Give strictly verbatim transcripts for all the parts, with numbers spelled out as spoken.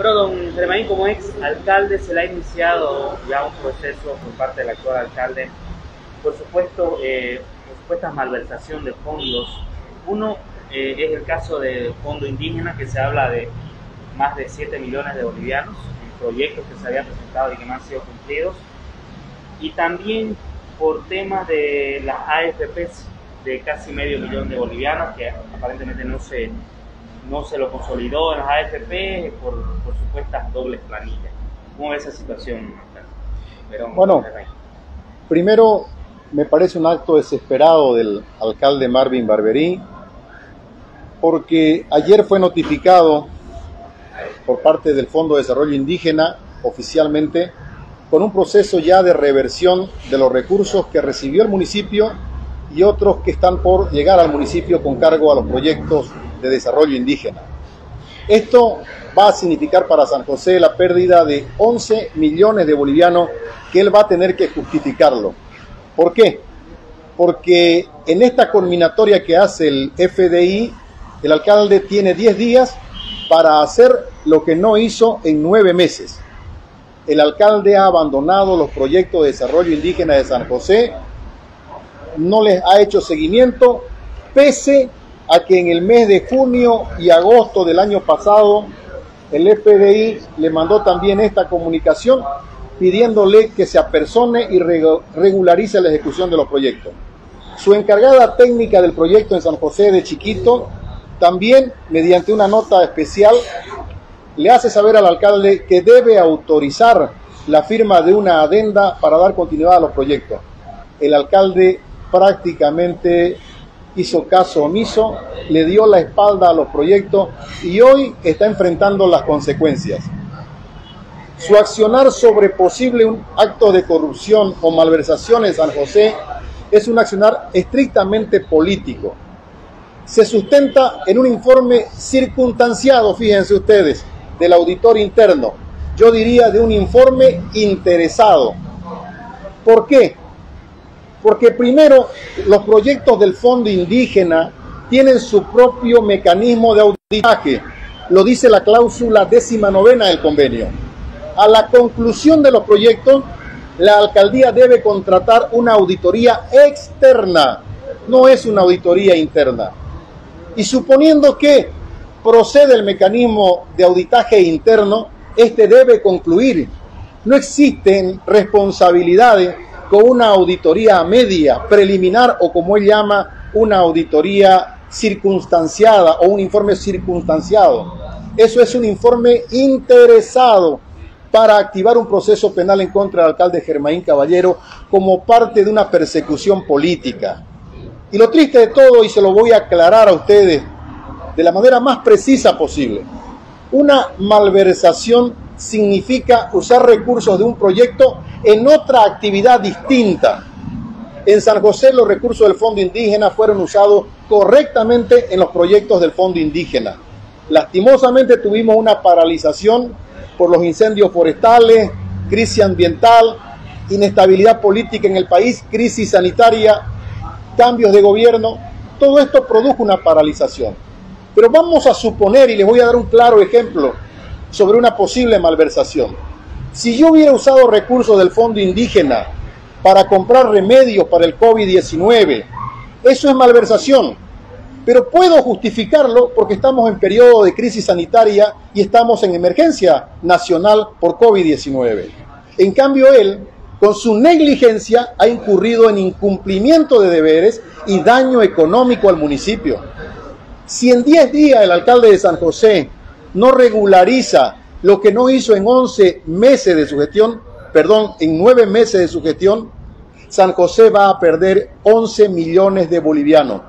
Bueno, don Germain, como ex alcalde, se le ha iniciado ya un proceso por parte del actual alcalde, por supuesto, eh, por supuesta malversación de fondos. Uno eh, es el caso del fondo indígena, que se habla de más de siete millones de bolivianos en proyectos que se habían presentado y que no han sido cumplidos. Y también por temas de las A F Pes de casi medio millón de bolivianos, que aparentemente no se, no se lo consolidó en las A F P por, por supuestas dobles planillas. ¿Cómo es esa situación? Verón, bueno, primero me parece un acto desesperado del alcalde Marvin Barberí, porque ayer fue notificado por parte del Fondo de Desarrollo Indígena oficialmente con un proceso ya de reversión de los recursos que recibió el municipio y otros que están por llegar al municipio con cargo a los proyectos de desarrollo indígena. Esto va a significar para San José la pérdida de once millones de bolivianos que él va a tener que justificarlo. ¿Por qué? Porque en esta culminatoria que hace el F D I, el alcalde tiene diez días para hacer lo que no hizo en nueve meses. El alcalde ha abandonado los proyectos de desarrollo indígena de San José, no les ha hecho seguimiento, pese a que en el mes de junio y agosto del año pasado el F D I le mandó también esta comunicación pidiéndole que se apersone y regularice la ejecución de los proyectos. Su encargada técnica del proyecto en San José de Chiquito también, mediante una nota especial, le hace saber al alcalde que debe autorizar la firma de una adenda para dar continuidad a los proyectos. El alcalde prácticamente hizo caso omiso, le dio la espalda a los proyectos y hoy está enfrentando las consecuencias. Su accionar sobre posible actos de corrupción o malversación en San José es un accionar estrictamente político. Se sustenta en un informe circunstanciado, fíjense ustedes, del auditor interno, yo diría de un informe interesado. ¿Por qué? Porque primero, los proyectos del Fondo Indígena tienen su propio mecanismo de auditaje, lo dice la cláusula décima novena del convenio. A la conclusión de los proyectos, la alcaldía debe contratar una auditoría externa, no es una auditoría interna. Y suponiendo que procede el mecanismo de auditaje interno, este debe concluir. No existen responsabilidades con una auditoría media, preliminar o como él llama, una auditoría circunstanciada o un informe circunstanciado. Eso es un informe interesado para activar un proceso penal en contra del alcalde Germain Caballero como parte de una persecución política. Y lo triste de todo, y se lo voy a aclarar a ustedes de la manera más precisa posible, una malversación significa usar recursos de un proyecto en otra actividad distinta. En San José los recursos del Fondo Indígena fueron usados correctamente en los proyectos del Fondo Indígena. Lastimosamente tuvimos una paralización por los incendios forestales, crisis ambiental, inestabilidad política en el país, crisis sanitaria, cambios de gobierno. Todo esto produjo una paralización. Pero vamos a suponer, y les voy a dar un claro ejemplo sobre una posible malversación. Si yo hubiera usado recursos del Fondo Indígena para comprar remedios para el COVID diecinueve, eso es malversación. Pero puedo justificarlo porque estamos en periodo de crisis sanitaria y estamos en emergencia nacional por COVID diecinueve. En cambio, él, con su negligencia, ha incurrido en incumplimiento de deberes y daño económico al municipio. Si en diez días el alcalde de San José no regulariza lo que no hizo en once meses de su gestión, perdón, en nueve meses de su gestión, San José va a perder once millones de bolivianos.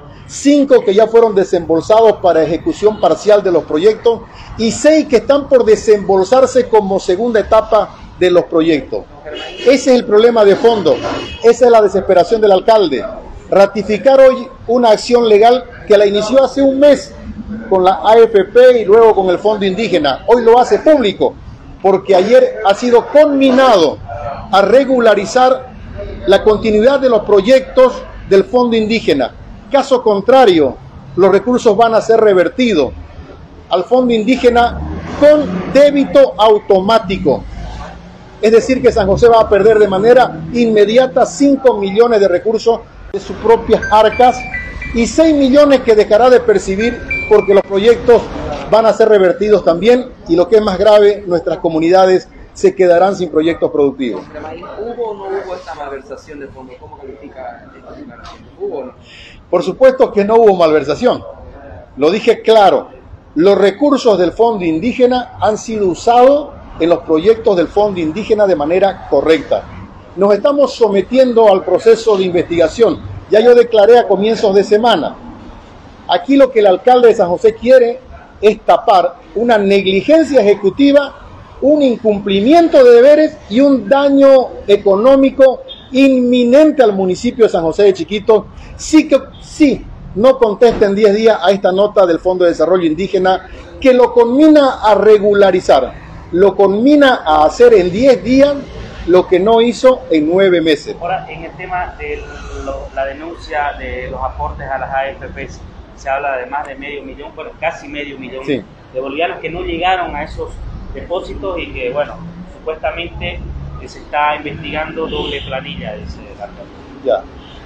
cinco que ya fueron desembolsados para ejecución parcial de los proyectos y seis que están por desembolsarse como segunda etapa de los proyectos. Ese es el problema de fondo, esa es la desesperación del alcalde. Ratificar hoy una acción legal que la inició hace un mes con la A F P y luego con el Fondo Indígena. Hoy lo hace público porque ayer ha sido conminado a regularizar la continuidad de los proyectos del Fondo Indígena. Caso contrario, los recursos van a ser revertidos al Fondo Indígena con débito automático. Es decir, que San José va a perder de manera inmediata cinco millones de recursos de sus propias arcas y seis millones que dejará de percibir porque los proyectos van a ser revertidos también y, lo que es más grave, nuestras comunidades se quedarán sin proyectos productivos. ¿Hubo o no hubo esta malversación de fondos? ¿Cómo califica esta declaración? ¿Hubo o no? Por supuesto que no hubo malversación. Lo dije claro. Los recursos del Fondo Indígena han sido usados en los proyectos del Fondo Indígena de manera correcta. Nos estamos sometiendo al proceso de investigación. Ya yo declaré a comienzos de semana. Aquí lo que el alcalde de San José quiere es tapar una negligencia ejecutiva, un incumplimiento de deberes y un daño económico inminente al municipio de San José de Chiquitos. Sí que sí, no contesta en diez días a esta nota del Fondo de Desarrollo Indígena que lo conmina a regularizar. Lo conmina a hacer en diez días lo que no hizo en nueve meses. Ahora, en el tema de lo, la denuncia de los aportes a las A F P, se habla de más de medio millón, bueno, casi medio millón sí. de bolivianos que no llegaron a esos depósitos y que, bueno, supuestamente que se está investigando doble planilla, dice el alcalde. Ya.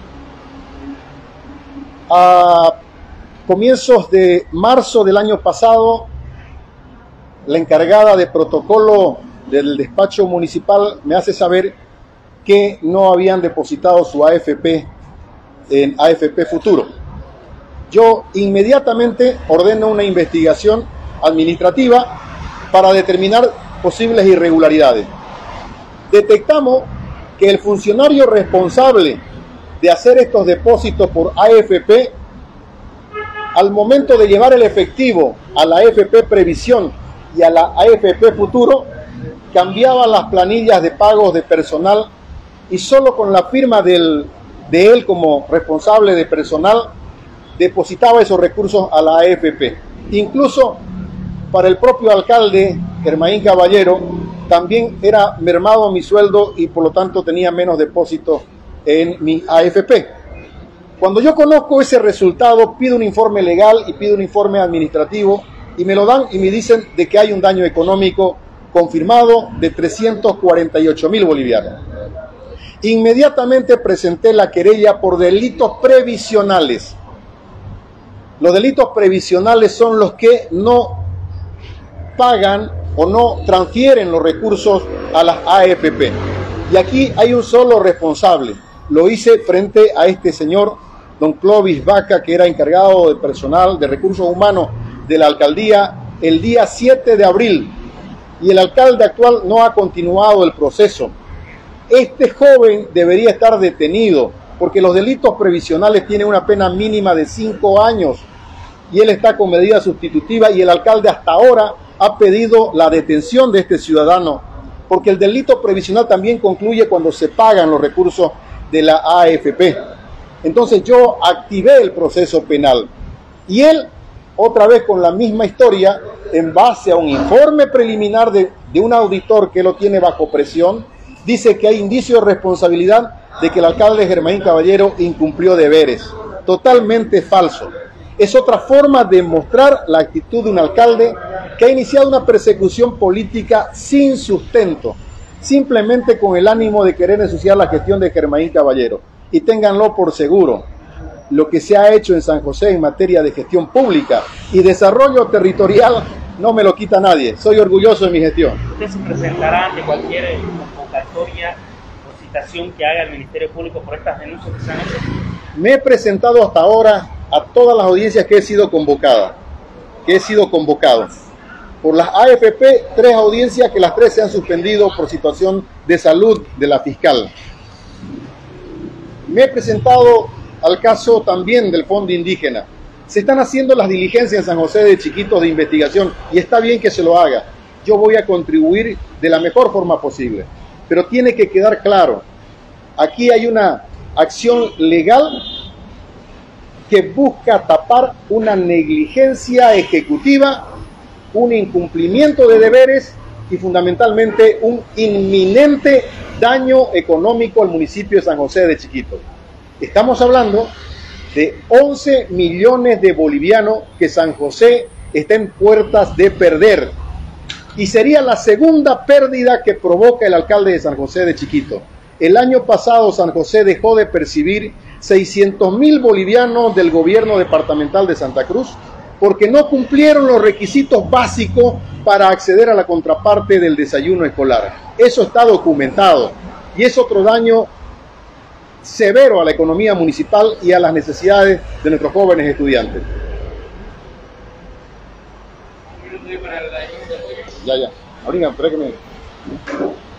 A comienzos de marzo del año pasado, la encargada de protocolo del despacho municipal me hace saber que no habían depositado su A F P en A F P Futuro. Yo inmediatamente ordeno una investigación administrativa para determinar posibles irregularidades. Detectamos que el funcionario responsable de hacer estos depósitos por A F P, al momento de llevar el efectivo a la A F P Previsión y a la A F P Futuro, cambiaba las planillas de pagos de personal y solo con la firma del, de él como responsable de personal depositaba esos recursos a la A F P. Incluso para el propio alcalde, Germain Caballero, también era mermado mi sueldo y por lo tanto tenía menos depósitos en mi A F P. Cuando yo conozco ese resultado, pido un informe legal y pido un informe administrativo y me lo dan y me dicen de que hay un daño económico confirmado de trescientos cuarenta y ocho mil bolivianos. Inmediatamente presenté la querella por delitos previsionales. Los delitos previsionales son los que no pagan o no transfieren los recursos a las A F P. Y aquí hay un solo responsable. Lo hice frente a este señor, don Clovis Vaca, que era encargado de personal de recursos humanos de la alcaldía el día siete de abril. Y el alcalde actual no ha continuado el proceso. Este joven debería estar detenido porque los delitos previsionales tienen una pena mínima de cinco años y él está con medida sustitutiva y el alcalde hasta ahora ha pedido la detención de este ciudadano porque el delito previsional también concluye cuando se pagan los recursos de la A F P. Entonces yo activé el proceso penal y él, otra vez con la misma historia, en base a un informe preliminar de, de un auditor que lo tiene bajo presión, dice que hay indicio de responsabilidad de que el alcalde Germain Caballero incumplió deberes. Totalmente falso. Es otra forma de mostrar la actitud de un alcalde que ha iniciado una persecución política sin sustento, simplemente con el ánimo de querer ensuciar la gestión de Germain Caballero. Y ténganlo por seguro, lo que se ha hecho en San José en materia de gestión pública y desarrollo territorial no me lo quita nadie. Soy orgulloso de mi gestión. ¿Usted se presentará ante cualquier convocatoria o citación que haga el Ministerio Público por estas denuncias que se han hecho? Me he presentado hasta ahora a todas las audiencias que he sido convocada, que he sido convocado. Por las A F P, tres audiencias que las tres se han suspendido por situación de salud de la fiscal. Me he presentado al caso también del Fondo Indígena. Se están haciendo las diligencias en San José de Chiquitos de investigación y está bien que se lo haga. Yo voy a contribuir de la mejor forma posible. Pero tiene que quedar claro, aquí hay una acción legal que busca tapar una negligencia ejecutiva, un incumplimiento de deberes y fundamentalmente un inminente daño económico al municipio de San José de Chiquitos. Estamos hablando de once millones de bolivianos que San José está en puertas de perder. y sería la segunda pérdida que provoca el alcalde de San José de Chiquito. El año pasado San José dejó de percibir seiscientos mil bolivianos del gobierno departamental de Santa Cruz porque no cumplieron los requisitos básicos para acceder a la contraparte del desayuno escolar. Eso está documentado y es otro daño severo a la economía municipal y a las necesidades de nuestros jóvenes estudiantes. Ya, ya. Ahorita, espera que me...